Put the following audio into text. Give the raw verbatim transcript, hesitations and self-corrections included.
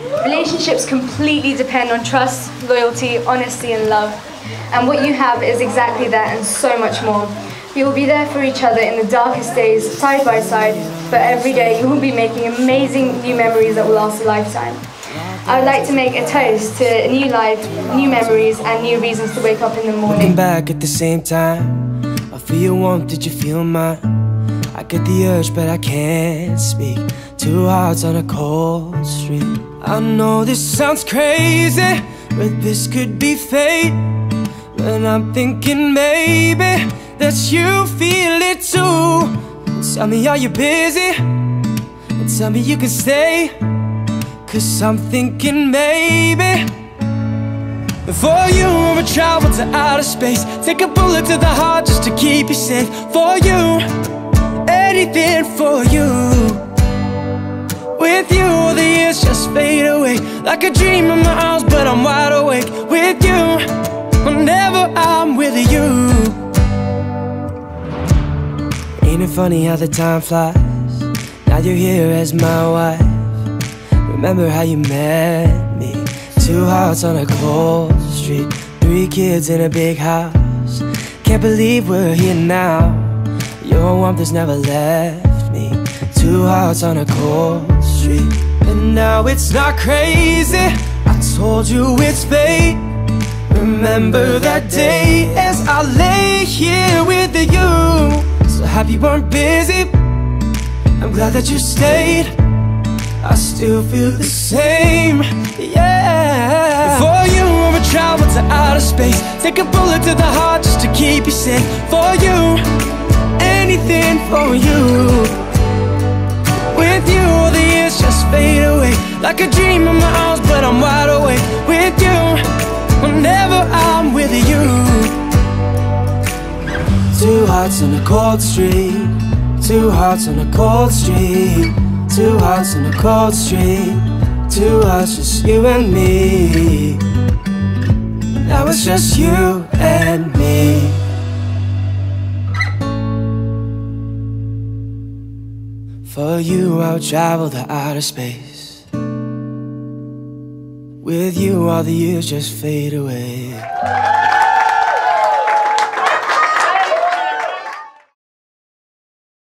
Relationships completely depend on trust, loyalty, honesty and love. And what you have is exactly that and so much more. You will be there for each other in the darkest days, side by side, but every day you will be making amazing new memories that will last a lifetime. I would like to make a toast to a new life, new memories and new reasons to wake up in the morning. Looking back at the same time, I feel your warmth, did you feel mine? I get the urge but I can't speak. Two hearts on a cold street. I know this sounds crazy, but this could be fate. But I'm thinking maybe that you feel it too. Tell me, are you busy? And tell me you can stay, 'cause I'm thinking maybe for you I'ma travel to outer space. Take a bullet to the heart just to keep you safe. For you, anything for you. With you, all the years just fade away. Like a dream in my arms, but I'm wide awake. With you, whenever I'm with you. Ain't it funny how the time flies? Now you're here as my wife. Remember how you met me? Two hearts on a cold street. Three kids in a big house. Can't believe we're here now. Your warmth has never left me. Two hearts on a cold street. And now it's not crazy, I told you it's fate. Remember that day as I lay here with you. So happy you weren't busy, I'm glad that you stayed. I still feel the same, yeah. For you, I'ma travel to outer space. Take a bullet to the heart just to keep you safe. For you, anything for you. With you, all the years just fade away. Like a dream in my arms, but I'm wide awake. With you, whenever I'm with you. Two hearts on a cold street. Two hearts on a cold street. Two hearts on a cold street. Two hearts, just you and me. Now it's just you and me. For you, I'll travel to outer space. With you, all the years just fade away.